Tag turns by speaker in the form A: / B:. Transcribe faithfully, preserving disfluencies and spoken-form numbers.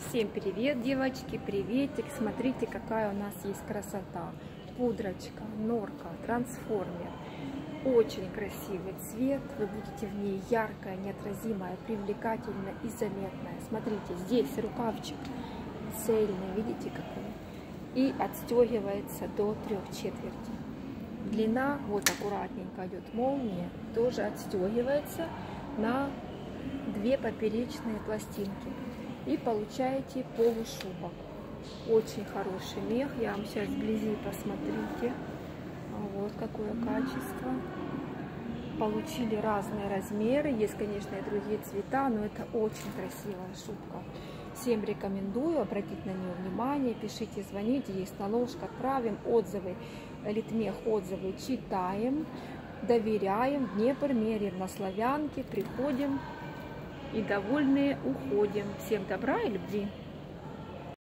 A: Всем привет, девочки, приветик. Смотрите, какая у нас есть красота. Пудрочка, норка, трансформер. Очень красивый цвет. Вы будете в ней яркая, неотразимая, привлекательная и заметная. Смотрите, здесь рукавчик цельный, видите какой? И отстегивается до трех четвертей. Длина, вот аккуратненько идет молния, тоже отстегивается на две поперечные пластинки. И получаете полушубок. Очень хороший мех. Я вам сейчас вблизи посмотрите. Вот какое качество. Получили разные размеры. Есть, конечно, и другие цвета, но это очень красивая шубка. Всем рекомендую обратить на нее внимание. Пишите, звоните, есть наложка, отправим отзывы. Литмех отзывы читаем, доверяем. В Днепр меряем на Славянке, приходим и довольные уходим. Всем добра и любви!